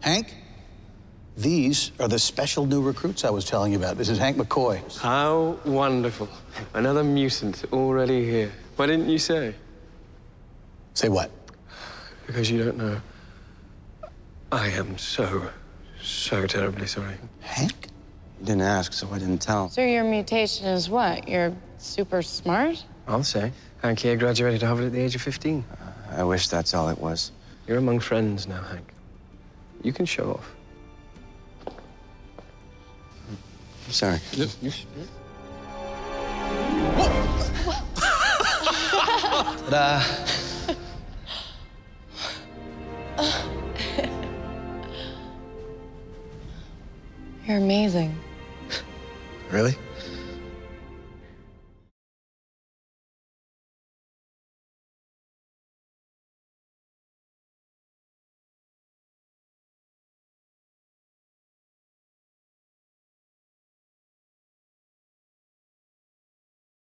Hank, these are the special new recruits I was telling you about. This is Hank McCoy. How wonderful. Another mutant already here. Why didn't you say? Say what? Because you don't know. I am so terribly sorry. Hank? You didn't ask, so I didn't tell. So your mutation is what? You're super smart? I'll say. Hank here graduated Harvard at the age of 15. I wish that's all it was. You're among friends now, Hank. You can show off. I'm sorry. Ta-da. You're amazing. Really?